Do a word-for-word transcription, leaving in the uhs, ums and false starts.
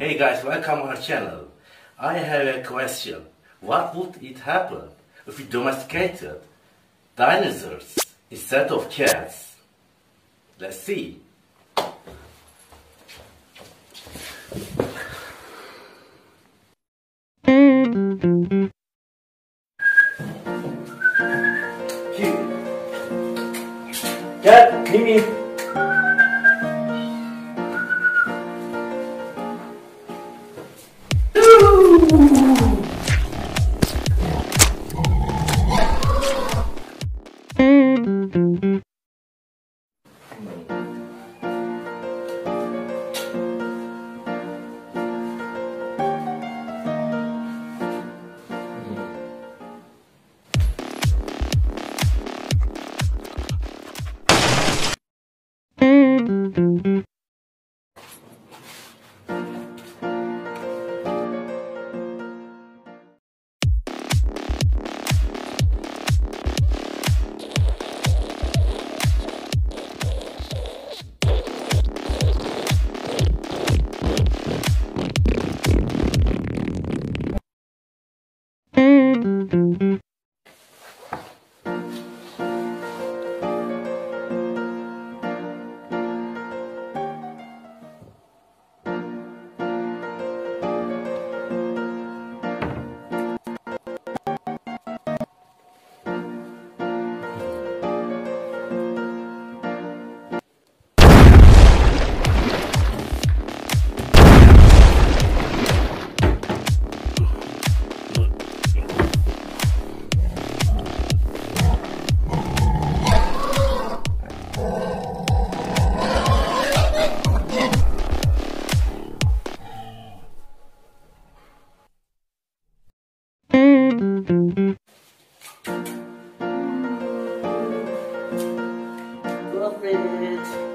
Hey guys, welcome on our channel. I have a question. What would it happen if we domesticated dinosaurs instead of cats? Let's see. Here. Cat, Mimi. Love it.